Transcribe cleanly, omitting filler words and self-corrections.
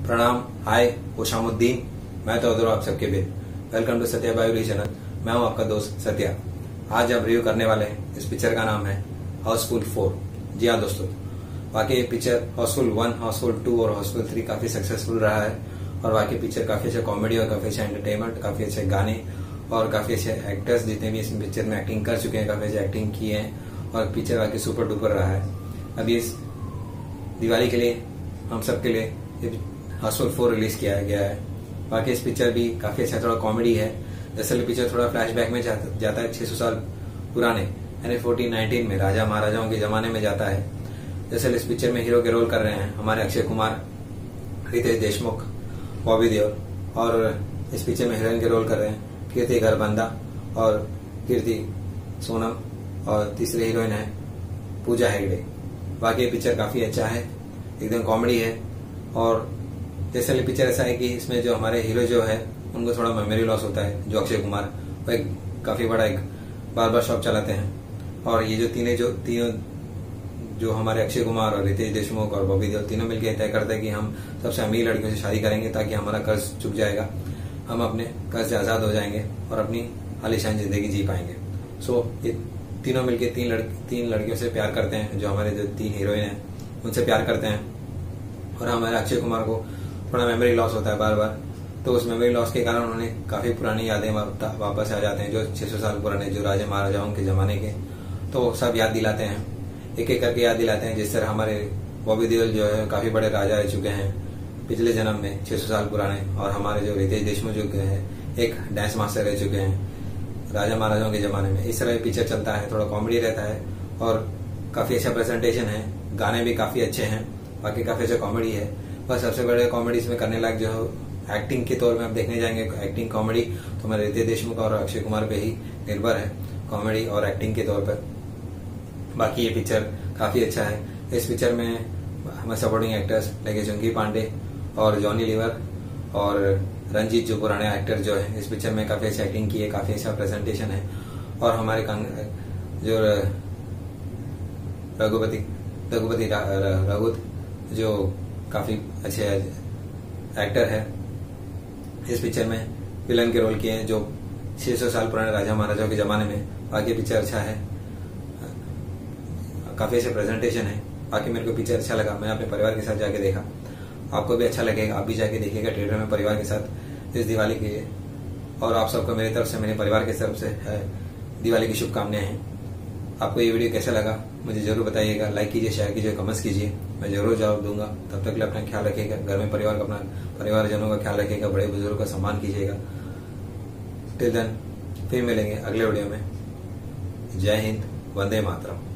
प्रणाम, हाय, खुशामुद्दीन। मैं तो उधर आप सबके भी welcome to Satya biology channel. मैं हूं आपका दोस्त सत्या। आज हम रिव्यू करने वाले हैं। इस पिक्चर का नाम है हाउसफुल 4। जी हाँ दोस्तों, बाकी ये पिक्चर हाउसफुल 1, हाउसफुल 2 और हाउसफुल 3 काफी सक्सेसफुल रहा है। और बाकी पिक्चर काफी अच्छा कॉमेडी और काफी अच्छा एंटरटेनमेंट, काफी अच्छे गाने और काफी अच्छे एक्टर्स जितने भी इस पिक्चर में एक्टिंग कर चुके हैं, काफी अच्छी एक्टिंग की है और पिक्चर बाकी सुपर डुपर रहा है। अभी इस दिवाली के लिए हम सबके लिए हाउसफुल 4 रिलीज किया गया है। बाकी इस पिक्चर भी काफी अच्छा थोड़ा कॉमेडी है। दरअसल पिक्चर थोड़ा फ्लैशबैक में जाता है 600 साल पुराने यानी 1419 में राजा महाराजाओं के जमाने में जाता है। दरअसल इस पिक्चर में हीरो के रोल कर रहे हैं हमारे अक्षय कुमार, रितेश देशमुख, बॉबी देओल और इस पिक्चर में हीरोइन के रोल कर रहे हैं कीर्ति गरबंदा और कीर्ति सोनम और तीसरे हीरोइन है पूजा हेगड़े। बाकी ये पिक्चर काफी अच्छा है, एकदम कॉमेडी है। और जैसे पिक्चर ऐसा है कि इसमें जो हमारे हीरो जो है उनको थोड़ा मेमोरी लॉस होता है। जो अक्षय कुमार वो एक काफी बड़ा एक बार्बर शॉप चलाते हैं और ये जो तीनों जो हमारे अक्षय कुमार और रितेश देशमुख और बॉबी देओल तीनों मिलकर तय करते हैं कि हम सबसे अमीर लड़कियों से शादी करेंगे ताकि हमारा कर्ज चुक जाएगा, हम अपने कर्ज से आजाद हो जाएंगे और अपनी आलीशान जिंदगी जी पाएंगे। सो ये तीनों मिलकर तीन लड़कियों से प्यार करते हैं। जो हमारे जो 3 हीरोइन हैं उनसे प्यार करते हैं और हमारे अक्षय कुमार को थोड़ा मेमोरी लॉस होता है बार बार। तो उस मेमोरी लॉस के कारण उन्हें काफी पुरानी यादें वापस आ जाते हैं, जो 600 साल पुराने जो राजा महाराजाओं के जमाने के, तो सब याद दिलाते हैं, एक एक करके याद दिलाते हैं। जिस तरह हमारे बॉबी देओल जो है काफी बड़े राजा रह चुके हैं पिछले जन्म में 600 साल पुराने, और हमारे जो रितेश देशमुख जो है एक डांस मास्टर रह चुके हैं राजा महाराजाओं के जमाने में। इस तरह पिक्चर चलता है, थोड़ा कॉमेडी रहता है और काफी अच्छा प्रेजेंटेशन है, गाने भी काफी अच्छे हैं, बाकी काफी अच्छा कॉमेडी है। बस सबसे बड़े कॉमेडी इसमें करने लायक जो एक्टिंग के तौर में आप देखने जाएंगे, एक्टिंग कॉमेडी तो हमारे रितेश देशमुख और अक्षय कुमार पे ही निर्भर है, कॉमेडी और एक्टिंग के तौर पर। बाकी ये पिक्चर काफी अच्छा है। इस पिक्चर में हमारे सपोर्टिंग एक्टर्स लगे चुंकी पांडे और जॉनी लीवर और रंजीत जो पुराने एक्टर जो है इस पिक्चर में काफी अच्छी एक्टिंग की है, काफी अच्छा प्रेजेंटेशन है। और हमारे जो रघुपति राघुत जो काफी अच्छे एक्टर है इस पिक्चर में विलन के रोल किए हैं, जो 600 साल पुराने राजा महाराजाओं के जमाने में। बाकी पिक्चर अच्छा है, काफी अच्छा प्रेजेंटेशन है। बाकी मेरे को पिक्चर अच्छा लगा, मैंने अपने परिवार के साथ जाके देखा, आपको भी अच्छा लगेगा, आप भी जाके देखिएगा थिएटर में परिवार के साथ इस दिवाली के लिए। और आप सबको मेरी तरफ से, मेरे परिवार की तरफ से दिवाली की शुभकामनाएं हैं। आपको ये वीडियो कैसा लगा मुझे जरूर बताइएगा, लाइक कीजिए, शेयर कीजिए, कमेंट्स कीजिए, मैं जरूर जवाब दूंगा। तब तक के लिए अपना ख्याल रखिएगा, घर में परिवारजनों का ख्याल रखिएगा, बड़े बुजुर्गों का सम्मान कीजिएगा। टिल देन फिर मिलेंगे अगले वीडियो में। जय हिंद, वंदे मातरम।